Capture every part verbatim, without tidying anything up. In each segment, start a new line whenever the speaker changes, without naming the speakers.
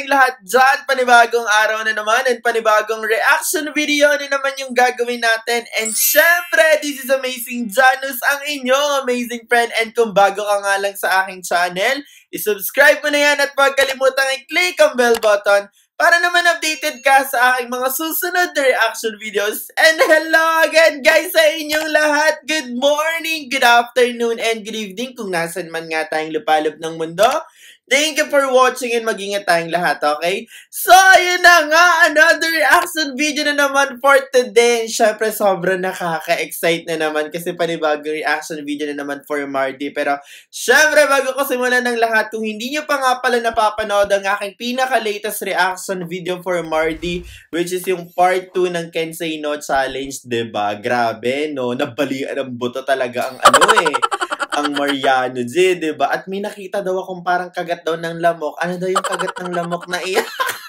morning lahat dyan. Panibagong araw na naman and panibagong reaction video na naman yung gagawin natin. And syempre, this is Amazing Janus, ang inyong amazing friend. And kung bago ka nga lang sa aking channel, isubscribe mo na yan at huwag kalimutang i-click ang bell button para naman updated ka sa aking mga susunod na reaction videos. And hello again guys sa inyong lahat. Good morning, good afternoon, and good evening kung nasan man nga tayong lupalop ng mundo. Thank you for watching and mag-ingat tayong lahat, okay? So, yun na nga, another reaction video na naman for today. And syempre, sobrang nakaka-excite na naman kasi panibagong reaction video na naman for Mardy. Pero, syempre, bago ko simulan ng lahat, kung hindi nyo pa nga pala napapanood ang aking pinaka-latest reaction video for Mardy, which is yung part two ng Can Say No Challenge, diba? Grabe, no? Nabalian ang buto talaga ang ano eh. Ang Mariano, diba? At may nakita daw akong parang kagat daw ng lamok. Ano daw yung kagat ng lamok na iyan?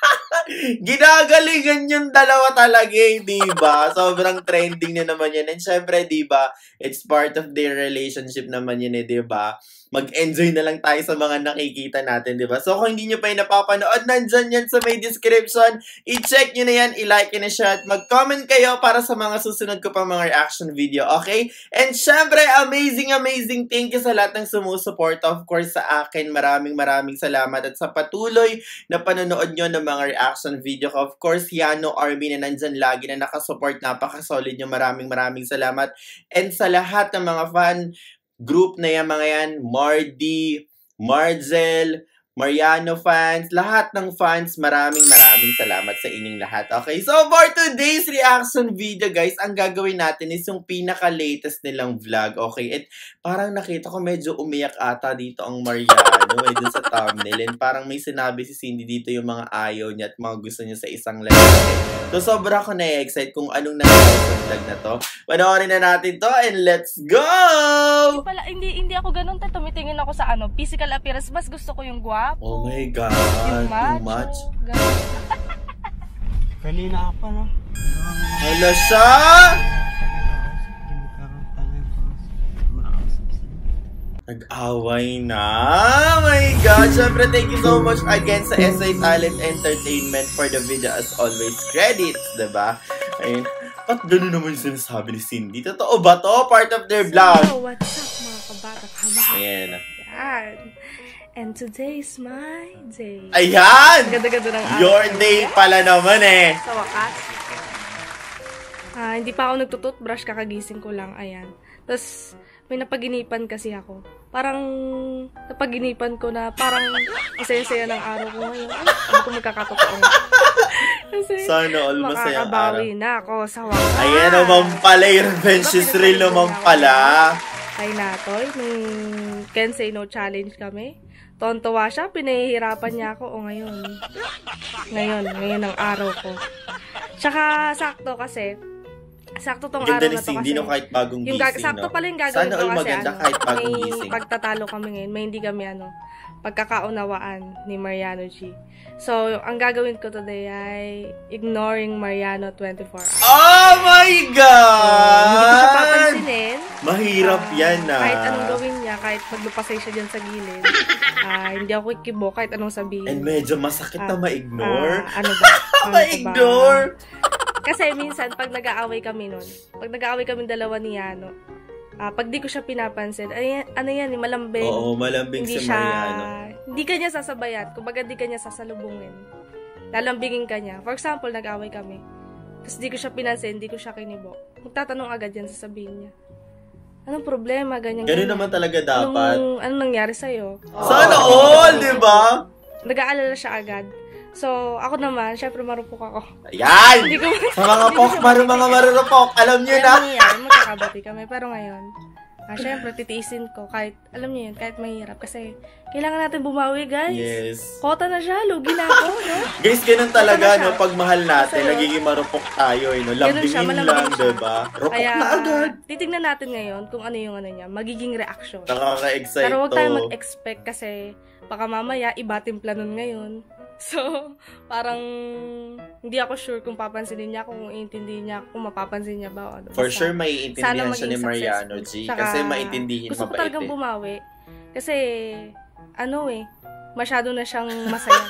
Ginagalingan yung dalawa talaga eh, diba? Sobrang trending na naman yan. And syempre, diba, it's part of their relationship naman yun eh, diba? Mag-enjoy na lang tayo sa mga nakikita natin, diba? So, kung hindi nyo pa yung napapanood, nandyan yan sa may description. I-check nyo na yan, i-like nyo na siya, at mag-comment kayo para sa mga susunod ko pa mga reaction video, okay? And syempre, amazing, amazing thank you sa lahat ng sumusuport, of course, sa akin. Maraming, maraming salamat at sa patuloy na panonood nyo ng mga reaction video ko. Of course, Yano Army na nandyan lagi na nakasupport. Napaka-solid nyo. Maraming, maraming salamat. And sa lahat ng mga fan group na yan, mga yan, Mardy, Marzel, Mariano fans, lahat ng fans, maraming maraming salamat sa inyong lahat. Okay, so for today's reaction video, guys, ang gagawin natin is yung pinaka-latest nilang vlog. Okay, at parang nakita ko medyo umiyak ata dito ang Mariano eh, dun sa thumbnail. And parang may sinabi si Cindy dito yung mga ayaw niya at mga gusto niya sa isang lalaki. So sobra ko na-excite kung anong nangyari sa vlog na to. Panoorin na natin to and let's go!
Hindi, pala, hindi, hindi ako ganun. Tumitingin ako sa ano, physical appearance. Mas gusto ko yung guwapo.
Oh my God,
yung
too much.
Kanina pa, no?
Hala siya! Nag-away na! Oh my God! Siyempre, thank you so much again sa S I Talent Entertainment for the video as always. Credits, diba? Ayun. At gano'n naman yung sinasabi ni Cindy. Totoo ba to? Part of their vlog.
So, what's up mga kabatak haba?
Ayan.
Ayan. And today's my day.
Ayan!
Ganda-ganda ng araw.
Your day pala naman eh.
Sa wakas. Ah, hindi pa ako nagtututbrush, kakagising ko lang. Ayan. Tapos, may napaginipan kasi ako. Parang, napaginipan ko na parang isaya-saya ng araw ko ngayon. Ay, ano kung magkakatotoo nga. Kasi,
sana all masaya ang araw.
Makakabawi na ako sa wakas.
Ayan naman pala, yung revenge is real naman pala.
Kay Natoy, nung Can Say No Challenge kami. Tontuwa siya, pinahihirapan niya ako. O ngayon, ngayon, ngayon ang araw ko. Tsaka, sakto kasi, sakto tong araw na to kasi.
Hindi no kahit bagong gising,
yung sakto
no?
pala yung gagawin
sana
ko kasi,
maganda
ano,
kahit bagong
may
gising.
pagtatalo kami ngayon, may hindi kami, ano, pagkakaunawaan ni Mariano G. So, ang gagawin ko today ay ignoring Mariano twenty-four hours.
Oh my God!
So, hindi ko siya papansinin.
Mahirap uh, yan na.
Kahit anong gawin niya, kahit maglupasay siya dyan sa gilid, uh, hindi ako ikibo kahit anong sabihin.
And medyo masakit uh, na ma-ignore.
Uh, ano ba? Ano
ma-ignore?
Kasi minsan, pag nag-aaway kami nun, pag nag-aaway kami dalawa ni Yano, uh, pag di ko siya pinapansin, ay, ano yan, malambing.
Oo, malambing
hindi
si
siya,
Mariano.
Hindi ka niya sasabayan. Kumbaga, di ka niya sasalubungin. Lalambingin ka niya. For example, nag-aaway kami. Tapos di ko siya pinansin, di ko siya kinibo. Magtatanong agad yan, sasabihin niya. Anong problema? Ganyan,
ganyan. Ganun naman talaga dapat.
Anong, anong nangyari sa'yo?
Sana all, di ba?
Nag-aalala siya agad. So, ako naman, syempre marupok ako.
Ayan! Sa mga pok, maru, mga marurupok, alam nyo na.
Alam niyo yan, magkakabati kami. Pero ngayon, ah, syempre, titiisin ko. Kahit, alam niyo yun, kahit mahirap. Kasi, kailangan natin bumawi, guys.
Yes.
Kota na siya, lugi na ako, no?
Guys, ganun talaga, no? Pag mahal natin, so, nagiging marupok tayo, eh, no? Lambingin
siya,
lang, diba? Rupok
kaya,
na agad.
Titignan natin ngayon kung ano yung ano niya, magiging reaction.
Nakaka-excite to.
Pero huwag tayo mag-expect kasi, baka mamaya, iba timpla nun ngayon. So, parang hindi ako sure kung papansinin niya, kung iintindihin niya, kung mapapansin niya ba. Ano.
For Basta, sure, may iintindihan siya ni Mariano G.
Saka,
kasi maintindihin
gusto
mabait
ko talagang
eh.
bumawi. Kasi, ano eh, masyado na siyang masaya.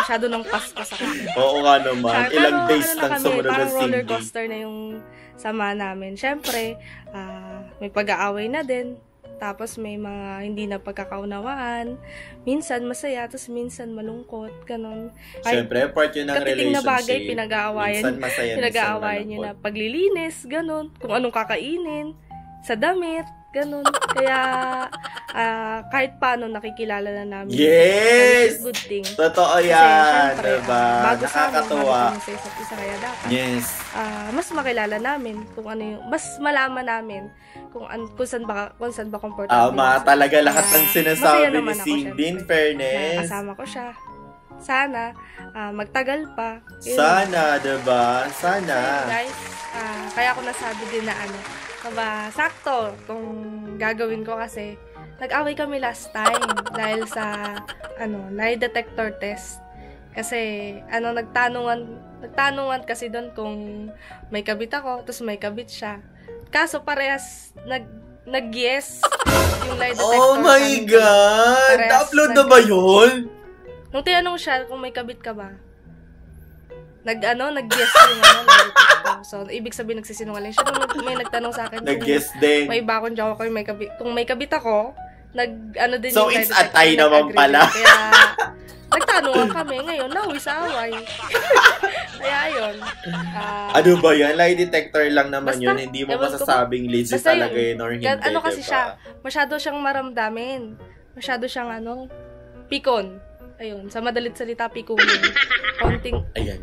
masyado ng Pasko sa kanya.
Oo nga naman.
Ah,
Ilang
pero,
days
ano na
lang
kami,
sumunod na
parang roller
Cindy.
coaster na yung sama namin. Siyempre, ah, may pag-aaway na din. Tapos may mga hindi na pagkakaunawaan. Minsan masaya, tapos minsan malungkot. Ganon.
Siyempre, part yun ng
katiting na
relationship.
bagay, pinag-aawayan.
Minsan masaya,
Pinag-aawayan nyo na paglilinis, ganon. Kung anong kakainin, sa damit, ganon. Kaya, ah, kahit paano nakikilala na namin.
Yes!
Good thing.
Totoo
Kasi,
yan,
syempre,
diba?
ah, bago sa amin,
Nakakatuwa.
bago kami sa isa't isa, kaya dapat.
Yes.
Ah, mas makilala namin kung ano yung, mas malaman namin kung, an, kung saan ba, kung saan ba comfortable.
Tama, talaga lahat
Kaya,
ng sinasabi
masaya
ni
naman ako,
Cindy, in
syempre,
fairness.
na kasama ko siya. Sana, ah, magtagal pa. Yun.
Sana, diba? Sana.
Ayun, guys, ah, kaya ako nasabi din na ano, kaba, sakto kung gagawin ko kasi nag-away kami last time dahil sa ano, lie detector test. Kasi ano, nagtanungan nagtanungan kasi doon kung may kabit ako, tapos may kabit siya. Kaso parehas nag nag-yes yung lie detector.
Oh my
kami.
God!
Parehas
Na-upload na
nag-
ba yun?
Nung tinanong siya kung may kabit ka ba, nag ano, nag-yes yung ano, lie detector. So, ibig sabihin nagsisinungaling siya. Nung may nagtanong sa akin
Nag-guess
kung
din.
may bakon jowa ko, may kabit, kung may kabit ako, nag ano din
So,
yung lie
it's a
detector,
tie naman
nag-agree
pala.
din. Kaya, nagtanungan kami. Ngayon, nauwi sa away. Kaya, ayun. Ah,
Ano ba yan? Lie detector lang naman
Basta,
yun. Hindi mo
ewan ko
masasabing legit
basta
talaga
yun.
yun or hindi.
Gan- ano kasi
diba?
siya, masyado siyang maramdamin. Masyado siyang ano, pikon. Ayun, sa madalit salita, pikunin. Konting,
Ayan.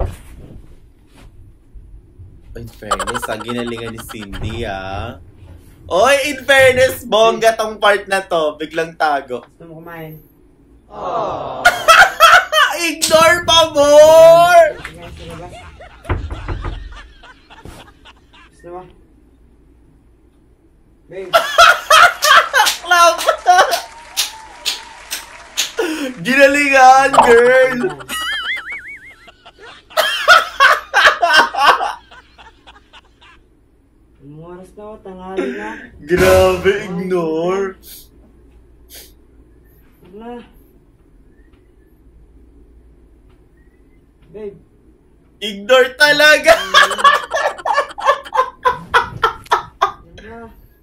In fairness, ang ginalingan ni Cindy, ah. Oy, in fairness, bongga tong part na to. Biglang tago.
Gusto mo kumain?
Oh. Ignore pa more!
Sige, sige ba? Gusto mo? Babe,
Clap! Ginalingan, girl!
anong oras na ako? Tanghali na.
Grabe, ignore.
Wala. Babe,
Ignore talaga!
wala.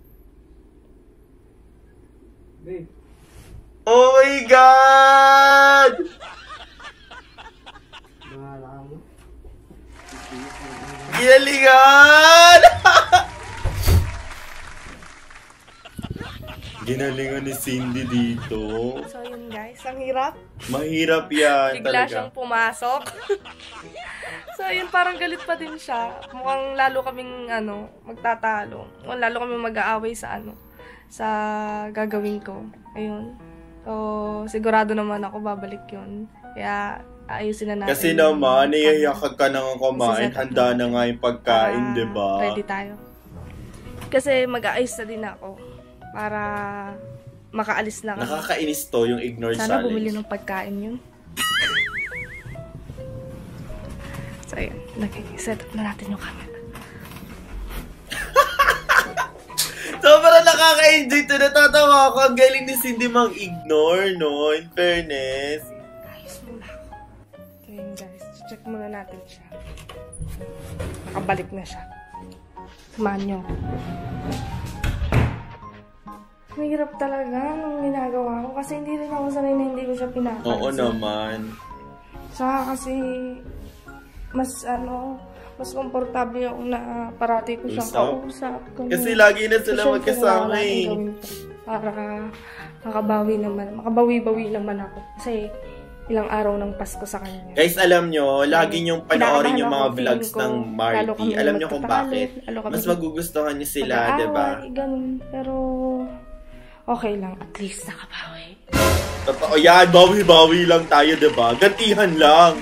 Babe,
Oh my God!
bahala ka mo.
Ginalingan! Ginalingan ni Cindy dito.
so yun guys, ang hirap.
Mahirap yan
Bigla
talaga.
siyang pumasok. So, yun, parang galit pa din siya. Mukhang lalo kaming, ano, magtatalo. Mukhang lalo kaming mag-aaway sa, ano, sa gagawin ko. Ayun. So, sigurado naman ako babalik yun. Kaya, ayusin na natin.
Kasi naman, niyayakag ka na nga kumain.
Isa-set up
Handa na
natin.
nga yung pagkain,
Para
diba?
Ready tayo. Kasi mag-aayos na din ako. Para makaalis na kami.
Nakakainis to yung ignore
Sana
challenge.
bumili ng pagkain yun. So, ayun. Nag-set up na natin yung camera.
Sobrang nakaka-enjoy to. Natatawa ako. Ang galing ni Cindy mang-ignore, no? In fairness.
Ayos muna ako. So, yun guys. Check muna natin siya. Nakabalik na siya. Samahan nyo. Mahirap talaga nung ginagawa ko. Kasi hindi rin ako sanay na hindi ko siya pinapansin.
Oo naman.
Saka kasi mas ano, mas komportable ako na parati ko siyang
Usap?
kausap. Ganun.
Kasi lagi na sila
Siyempre,
magkasama
wala
eh.
akong gawin pa para makabawi naman, makabawi-bawi naman ako. Kasi ilang araw ng Pasko sa kanya.
Guys, alam nyo, lagi nyong panoorin yung mga
Kinakabahan ako,
vlogs
feeling ko,
ng
lalo
Mardy.
kami
Alam nyo kung
magtatalo,
bakit.
lalo kami
Mas magugustuhan nyo sila,
mag-aaway,
diba?
ganun. Pero, okay lang. At least nakabawi.
Totoo yan, bawi-bawi lang tayo, diba? Gantihan lang.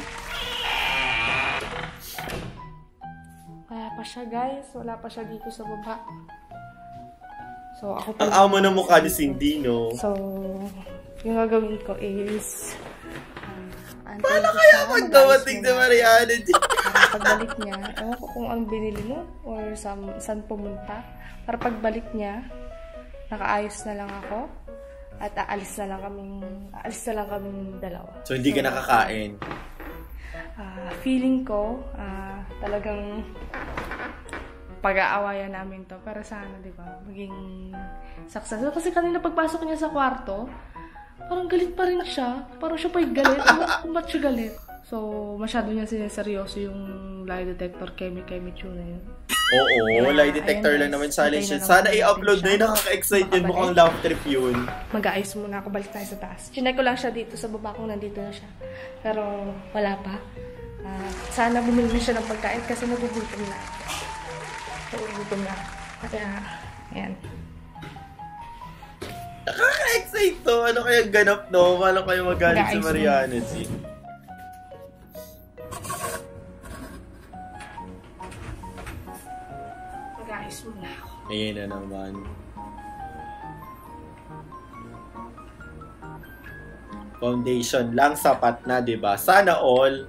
Wala pa siya, guys. Wala pa siya dito sa baba. So, ako pa.
Ang amo ng mukha ni Cindy, no?
So, yung gagawin ko is uh,
Paano kaya magdawating si Mariano?
para pagbalik niya, ewan ko kung anong binili mo or saan, saan pumunta. Para pagbalik niya, nakaayos na lang ako. At aalis na lang kaming, aalis na lang kaming dalawa.
So, hindi ka nakakain?
Uh, feeling ko, uh, talagang pag-aawayan namin to. Para sana, di ba, maging success. Kasi kanina pagpasok niya sa kwarto, parang galit pa rin siya. Parang siya pa'y galit. Kung ba't siya galit? So, masyado niya sineseryoso yung lie detector, kemi-kemi tune na yun.
Oo, yeah, lie detector lang naman challenge yun. Sana i-upload na yun. Nakaka-excite yun. Mukhang love trip yun.
Mag-aayos muna ako. Balik tayo sa taas. Chinay ko lang siya dito sa baba kung nandito na siya. Pero wala pa. Uh, sana bumili na siya ng pagkain kasi nagugutom na. Nagugutom na. Kaya, ayan.
Nakaka-excite to. Ano kaya ganap, no? Paano kayo magalit si Mariano and Cindy?
Mag-aayos muna ako.
Ayan na naman. Foundation lang sapat na, diba? Sana all.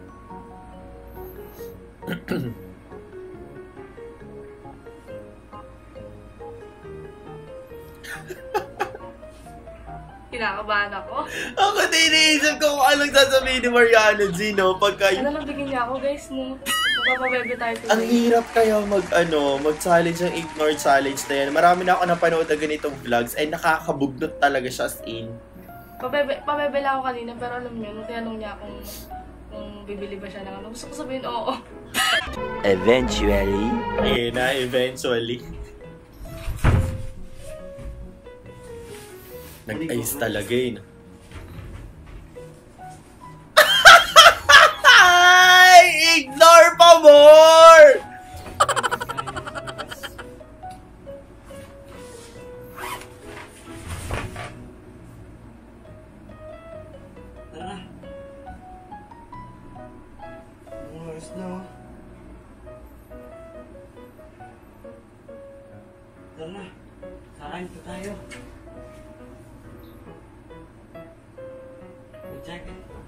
Kinakabahan ako.
Ako din iniisip ko kung anong sasabihin ni Mariano Gino pagka...
Ano lang bigyan niya ako, guys, no? Magpapabebe tayo today.
Ang hirap kaya mag, ano, mag-challenge ang ignore challenge na yan. Marami na ako napanood na ganitong vlogs ay nakakabugnot talaga siya as in.
Pabebe, pabebe lang ako kanina, pero alam niyo, nung tinanong niya kung, kung bibili ba siya ng ano, gusto ko sabihin, oo.
Eventually.
Ayun na, eventually. Nag-ice talaga yun. Ay! Ignore pa more!
Tara. Ang oras na oh. Tara. Kakain pa tayo. Check.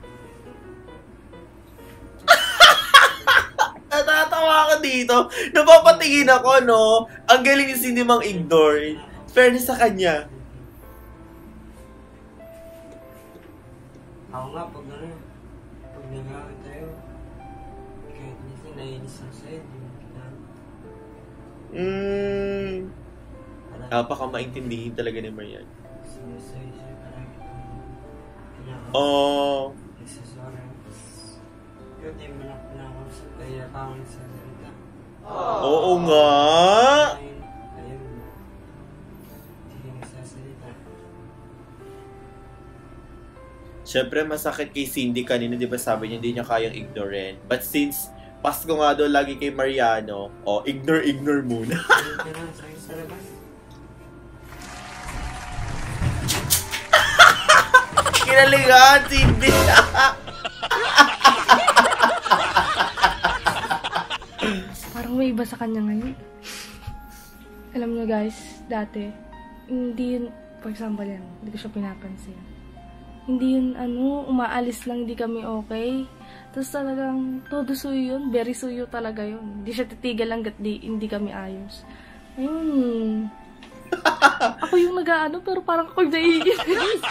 Natatawa ako dito. Napapatingin ako, no? Ang galing ni Cindy mang ignore. Fairness sa kanya.
Ako nga, pag ano, pag nagawin tayo, kahit minsan nainis ako sa'yo, di mo kailangan.
Hmm. Napaka-maintindihin talaga ni Marian.
Sinasayo sa'yo, parang kailangan.
Oh.
Nagsasorry. Yun, di mo na pinakausap, kaya parang nagsasalita.
Oo nga.
Ayun, ayun. Hindi nagsasalita.
Siyempre, masakit kay Cindy kanina, di ba sabi niya, hindi niya kayang ignorein. But since Pasko nga daw lagi kay Mariano, oh, ignore, ignore muna.
Ayun ka na, sa'yo sa labas.
Kinalingan, Cindy!
Parang may iba sa kanya ngayon. Alam niyo guys, dati, hindi yun, for example yan, hindi ko siya pinapansin. Hindi yun, ano, umaalis lang, hindi kami okay. Tapos talagang, todo suyo yun, very suyo talaga yun. Hindi siya titigil lang gat di, hindi kami ayos. Ayun. Ako yung nag-ano, pero parang ako yung naiinis.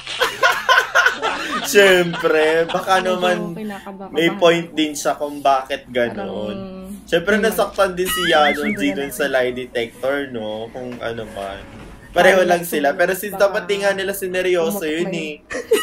Siyempre, baka naman
Kinakaba-
may point din siya kung bakit ganoon. Siyempre, nasaktan din si Yano Gino sa lie detector, no? Kung ano man. Pareho lang sila. Pero since dapat di nga nila sineryoso yun eh.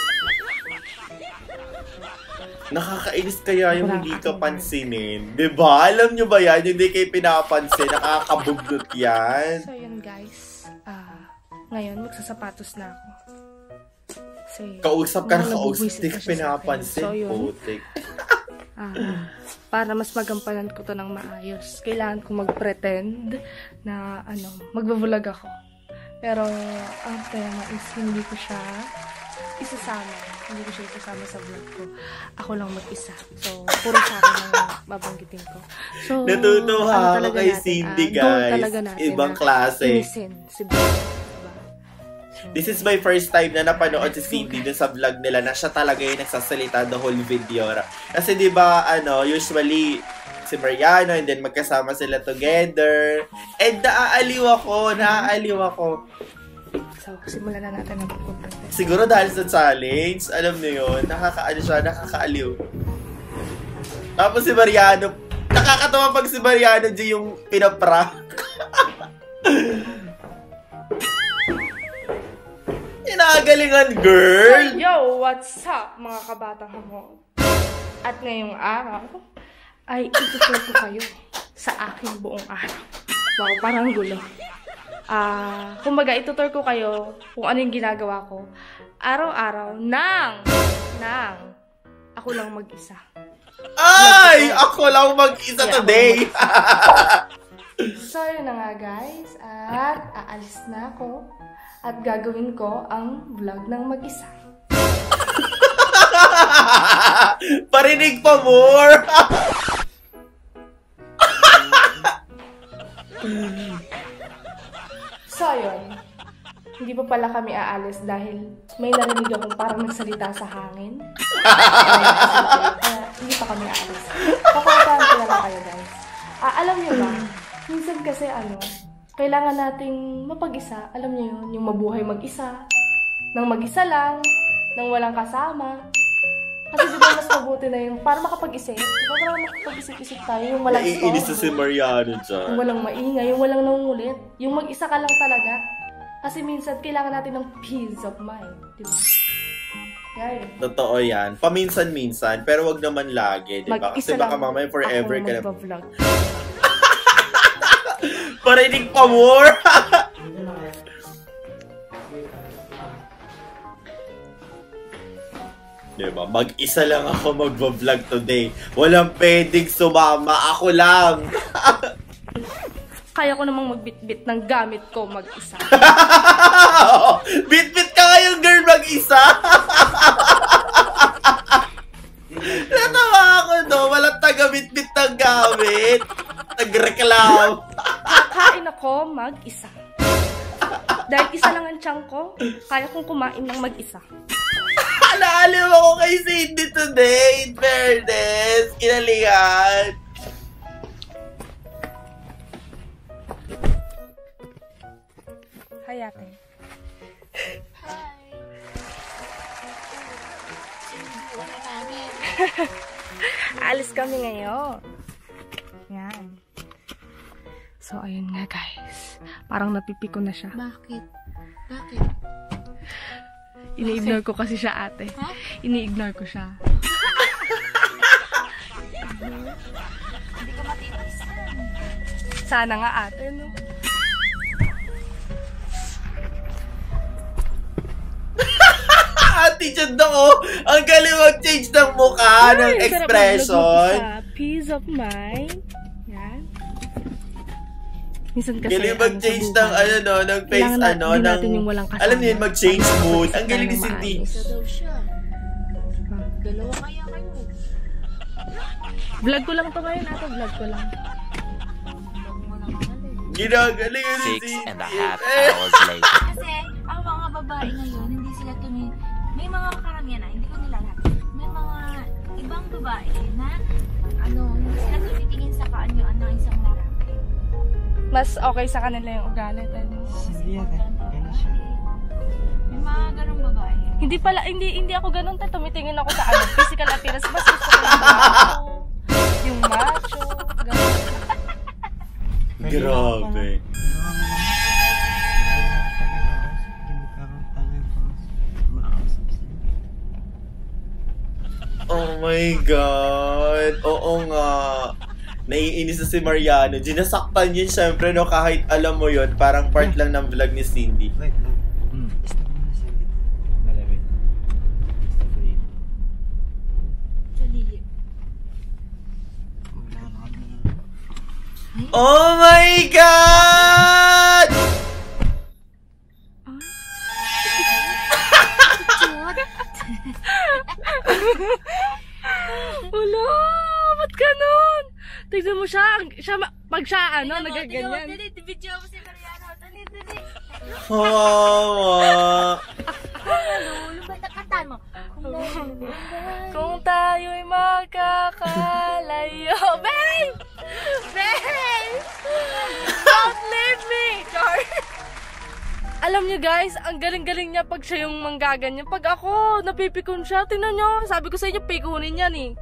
Nakakainis kaya yung hindi ka pansinin. Diba? Alam nyo ba yan? Yung hindi kayo pinapansin. Nakakabugnot yan.
So, yun guys. Ah, ngayon, magsasapatos na ako. Kasi,
Kausap ka na
mga
kausap.
nabubwisit
Hindi
na
ka
siya sa akin.
pinapansin.
So, yun.
Putik.
Ah, para mas magampanan ko to ng maayos. Kailangan ko mag-pretend na, ano, magbabulag ako. Pero, ang tema is, hindi ko siya isasama. Hindi ko siya isasama sa vlog ko. Ako lang mag-isa. So, puro sa akin ang babanggitin ko. So,
Natutuwa
ano
ako
talaga
kay
natin,
Cindy,
ah, goal
guys.
talaga natin
Ibang
na
klase.
inisin si Bella. Diba? So,
This is my first time na napanood si Cindy dun sa vlog nila na siya talaga yung nagsasalita the whole video. Kasi di ba ano, usually si Mariano and then magkasama sila together. And naaaliw ako, naaaliw ako.
so simulan na natin ang pagpunta.
Siguro dahil sa challenge, alam niyo yun, nakakaano siya, nakakaaliw. Tapos si Mariano, nakakatawa pag si Mariano G yung pinaprank. Inagalingan, girl!
Yo, what's up mga kabatang hamon? At ngayong araw, ay ituturo ko kayo sa aking buong araw. Wow, parang gulo. Ah, uh, kumbaga ituturo ko kayo kung ano yung ginagawa ko araw-araw nang, nang ako lang mag-isa.
Ay! Ako lang mag-isa yeah, today!
So, yun na nga guys. At aalis na ako. At gagawin ko ang vlog ng mag-isa.
Parinig pa more!
So, yun. Hindi pa pala kami aalis dahil may narinig akong parang nagsalita sa hangin. Kaya hindi pa kami aalis. Papataan ko na lang kayo guys. Ah, alam niyo ba, minsan kasi ano, kailangan nating mapag-isa. Alam niyo yun, yung mabuhay mag-isa. Nang mag-isa lang, nang walang kasama. Kasi di ba mas mabuti na yung para makapag-isip. Di ba parang makapag-isip-isip tayo, yung walang store.
Naiinis na si Mariano dyan.
Yung walang maingay, yung walang nangungulit. Yung mag-isa ka lang talaga. Kasi minsan, kailangan natin ng peace of mind. Di ba? Kaya yun.
Totoo yan. Paminsan-minsan, pero wag naman lagi. Di ba? Kasi baka mamaya forever ka na.
Mag-vlog.
Parinig pa more! Diba? Mag-isa lang ako mag-vlog today. Walang pwedeng sumama. Ako lang.
Kaya ko namang magbitbit ng gamit ko mag-isa.
Bit-bit ka ngayon, girl, mag-isa. Natawa ako, no? Walang taga-bit-bit ng gamit. Nag-reklam.
Kakain ako mag-isa. Dahil isa lang ang tiyan ko, kaya kong kumain ng mag-isa.
Naalim ako kay Cindy today, in fairness. Kinalingan.
Hi, ate.
Hi. Wala namin.
Alis kami ngayon. Yan. So, ayun nga guys. Parang napipiko na siya.
Bakit? Bakit?
Ini-ignore ko kasi siya, ate.
Huh?
Ini-ignore ko siya.
Hindi ka matitisan.
Sana nga, ate, no?
Attitude ako. Ang galing mag-change ng mukha, ng expression.
Peace of mind. Yan. Minsan kasi
galing mag-change ng ano no, ng face
na,
ano, ng alam niyo mag-change mood. Ang galing ni Cindy.
Isa daw siya. Dalawa kaya kayo.
Vlog ko lang to ngayon, ate. Vlog ko lang.
Ginagaling ni
Six
Cindy.
and a half hours later.
Kasi ang mga babae ngayon, hindi sila tumi... May mga karamihan na, hindi ko nila lahat. May mga ibang babae na ano, hindi sila tumitingin sa kaanyuan ng isang lalaki.
Mas okay sa kanila yung ugali.
Hindi yan eh. Ganun siya.
May mga ganong babae.
Hindi pala, hindi hindi ako ganun. Tayo, tumitingin ako sa ano, physical appearance. Mas gusto ko yung macho. Yung macho. Ganun.
Grabe. Oh my God. Oo nga. Naiinis na si Mariano. Ginasaktan yun syempre, no? Kahit alam mo yun, parang part lang ng vlog ni Cindy.
Wait, wait. Hmm. Stop mo na, Cindy. Dali, wait. Stop mo yun.
Salili.
Wala ka na.
Oh my God!
Wala! Ba't ganun? Tignan mo siya, siya pag siya ano, nagaganyan.
Dali, dali, video mo si Mariano. Dali, dali.
Oh,
Ano, yung ba't nakatan mo?
Kung tayo'y magkakalayo. Babe! Babe! Don't leave me! Char! Alam niyo guys, ang galing-galing niya pag siya yung manggaganyan. Pag ako, napipikon siya. Tingnan niyo, sabi ko sa inyo, pikunin yan eh.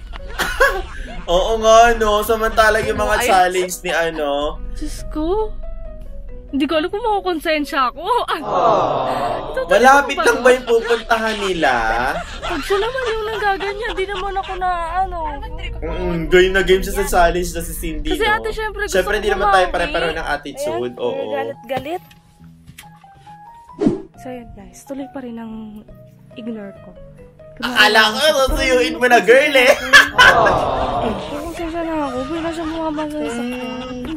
Oo nga, no? Samantalang yung mga
Ay,
challenge ni ano.
Diyos ko. Hindi ko alam kung makukonsensya ako.
Malapit lang ba yung pupuntahan nila?
Pag siya naman yung nanggaganyan, di naman ako na ano.
Mm, game na game siya sa challenge na si Cindy,
Kasi
no?
ate, syempre, gusto
Syempre,
ko
di naman tayo
kumain.
pare-pareho ng attitude.
Ayan,
Oo.
galit-galit. So yun guys, tuloy pa rin ang ignore ko.
Akala ko, susuyuin mo na, girl, eh.
Konsensya na ako, bigla siya bumabasa sa sakyan.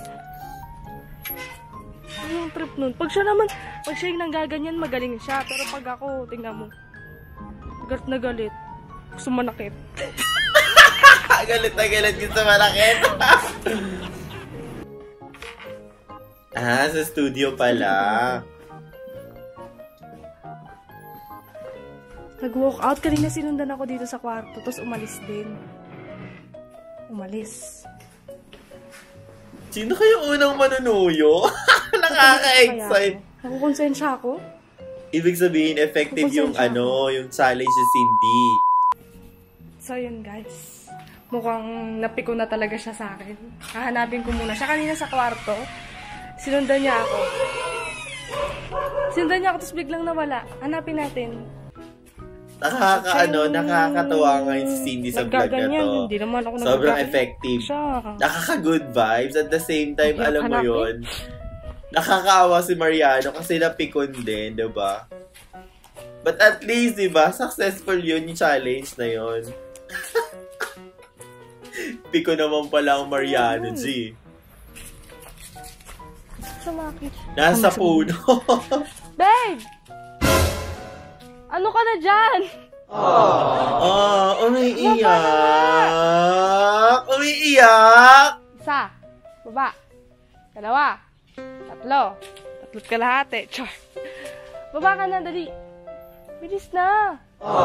Ano yung trip nun? Pag siya naman, pag siya yung nanggaganyan, magaling siya. Pero pag ako, tingnan mo, galit na galit. Gusto manakit.
Galit na galit, gusto malakit. Ah, sa studio pala.
Nag-walk out, kanina sinundan ako dito sa kwarto, tapos umalis din. Umalis.
Sino kayo unang manunuyo? Nakaka-excite.
Nakukonsensya ako.
Ibig sabihin, effective yung ano, yung challenge si Cindy.
So yun guys, mukhang napiko na talaga siya sa akin. Hahanapin ko muna siya kanina sa kwarto. Sinundan niya ako. Sinundan niya ako, tapos biglang nawala. Hanapin natin.
Nakaka, ano, nakakatawa nga yung si Cindy sa vlog na to.
Hindi naman ako
Sobrang
nagagalit.
effective.
Siya.
Nakaka-good vibes. At the same time,
Ay,
alam mo
hanapin.
yun, nakakaawa si Mariano kasi napikon din, diba? But at least, diba, successful yun yung challenge na yun. Piko naman pala ang Mariano, G.
Sumakit.
Nasa puno.
Babe! Ano ka na dyan?
Oh, umiiyak. Umiiyak.
Isa. Baba. Dalawa. Tatlo. Tatlo't kalahati. Char. Baba ka na, dali. Bilis na.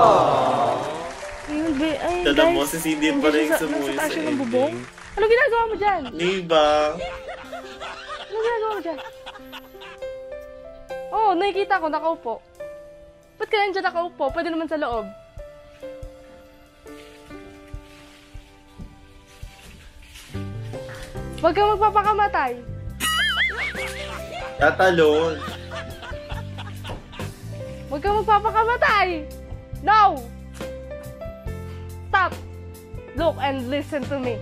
Ayun, be, ay,
Tada
guys.
mo, si Cindy
Nandiyan
pa rin
siya sa-
sumuyo
nasa
sa
taas siya ng
ending.
bubong. Ano ginagawa mo dyan?
Diba?
Ano ginagawa mo dyan? Oo, oh, nakikita ko, nakaupo. Ba't ka nandiyan nakaupo? Pwede naman sa loob. Huwag kang magpapakamatay.
Tatalon.
Huwag kang magpapakamatay. No! Stop! Look and listen to me.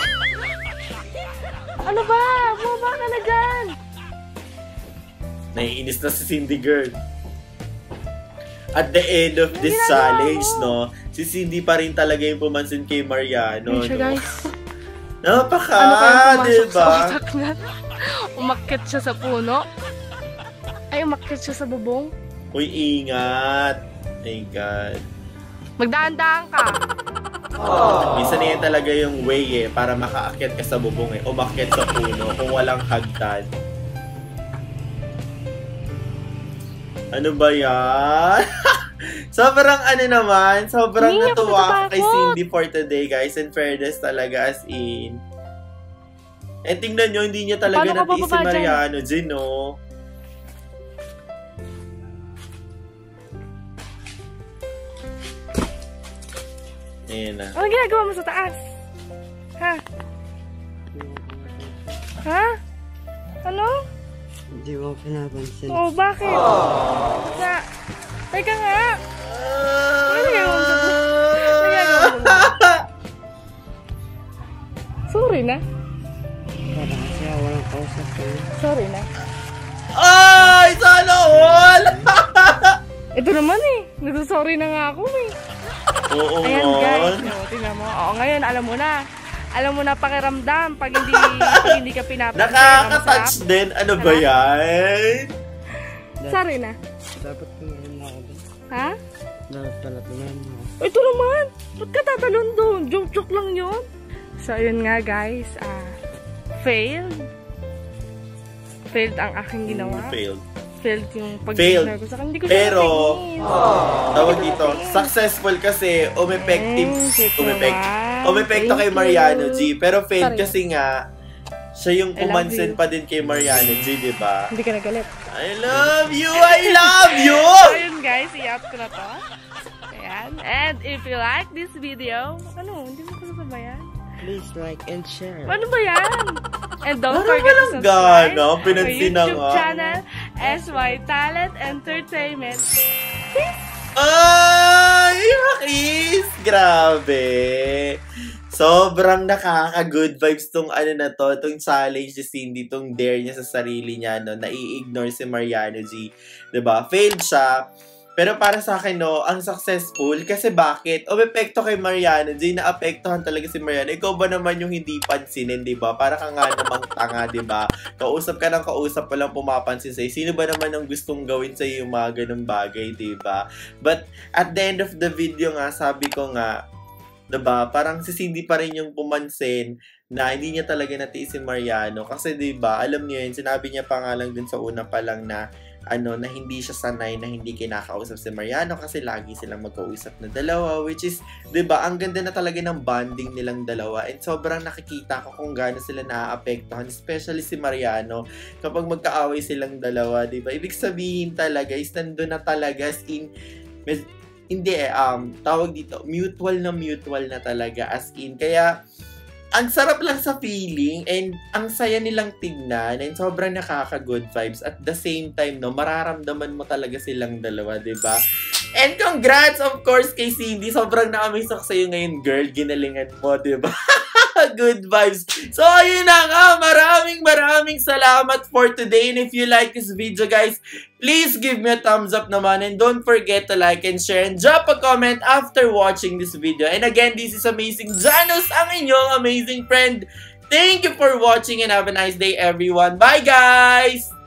Ano ba? Bumaba ka na dyan.
Naiinis na si Cindy girl. At the end of this
ginagawa
challenge,
mo?
no, si Cindy pa rin talaga yung pumansin kay Mariano,
Ayun siya,
no?
guys.
Napaka,
Ano kaya pumasok
diba?
sa utak niya? Umakyat siya sa puno? Ay, umakyat siya sa bubong?
Uy, ingat. My God.
Magdaan-daan ka.
Minsan na yan talaga yung way eh, para makaakyat ka sa bubong eh. Umakyat sa puno kung walang hagdan. Ano ba yan? Sobrang ano naman, sobrang
Hindi ako
natuwa ako kay
natatakot.
Cindy for today, guys. In fairness talaga, as in. Eh, tingnan nyo, hindi niya talaga
Paano ka
natiis si
bababa dyan?
Mariano, Jin, no? Ayan na.
Ano ginagawa mo sa taas? Ha? Ha? Ano?
Hindi mo pinapansin.
Oh, bakit? Sa... Teka nga. Ano ginagawa mo sa taas? Ano ginagawa mo? Sorry na.
Para kasi walang kausap ko.
Sorry na.
Ay! Sana all!
Ito naman eh. Nagsasorry na nga ako eh.
Oo
Ayan
nga.
guys. O, tingnan mo. Oo, ngayon alam mo na. Alam mo na pakiramdam pag hindi, pag hindi ka pinapansin.
Nakaka-touch din. Ano ba yan?
Sorry na.
Dapat tumahin na ako doon.
Ha?
Dapat pala tumahin na ako.
Ito naman. Ba't ka tatalon doon? Joke-joke lang yun. So, yun nga guys. Ah, failed. Failed ang aking ginawa.
Failed.
Failed yung
Failed.
pag-share ko sa akin. Hindi ko siya
Pero,
nakikinis.
tawag dito, successful kasi umepective.
Thank you,
Umepect,
naman.
umepekto
Thank
kay
you.
Mariano G. Pero failed
Sorry.
kasi nga, siya yung
I love
pumansin
you.
pa din kay Mariano G, di ba?
Hindi ka nagalit.
I love you! I love you!
So, yun guys, i-up ko na to. Ayan. And if you like this video, ano, hindi mo ko nasabayan?
Please like and share.
Ano ba yan? And don't
Parang
forget to
walang
subscribe
gana,
to our
pinansin na
YouTube
nga.
channel, S Y Talent Entertainment. Peace!
Ay! Makis! Grabe! Sobrang nakaka-good vibes tong ano na to, tong challenge ni Cindy, tong dare niya sa sarili niya, no, na i-ignore si Mariano G. Diba? Failed siya. Pero para sa akin, no, ang successful. Kasi bakit? O epekto kay Mariano G, na-apektohan talaga si Mariano. Ikaw ba naman yung hindi pansinin, diba? Para ka nga namang tanga, diba? Kausap ka ng kausap, walang pumapansin sa'yo. Sino ba naman ang gustong gawin sa'yo yung mga ganung bagay, diba? But at the end of the video nga, sabi ko nga, diba? Parang si Cindy pa rin yung pumansin na hindi niya talaga natiis si Mariano. Kasi diba, alam niyo yun, sinabi niya pa nga lang dun sa una pa lang na ano, na hindi siya sanay na hindi kinakausap si Mariano kasi lagi silang magkausap na dalawa, which is, diba, ang ganda na talaga ng bonding nilang dalawa and sobrang nakikita ko kung gaano sila naaapektuhan, especially si Mariano kapag magkaaway silang dalawa, diba? Ibig sabihin talaga is nandun na talaga as in, hindi eh, um, tawag dito, mutual na mutual na talaga as in, kaya ang sarap lang sa feeling and ang saya nilang tignan and sobrang nakaka-good vibes. At the same time, no, mararamdaman mo talaga silang dalawa, diba? And congrats, of course, kay Cindy. Sobrang na-amaze ako sa'yo ngayon, girl. Ginalingan mo, diba? Good vibes. So, ayun na nga. Maraming maraming salamat for today. And if you like this video, guys, please give me a thumbs up naman. And don't forget to like and share and drop a comment after watching this video. And again, this is Amazing Janus, ang inyong amazing friend. Thank you for watching and have a nice day, everyone. Bye, guys!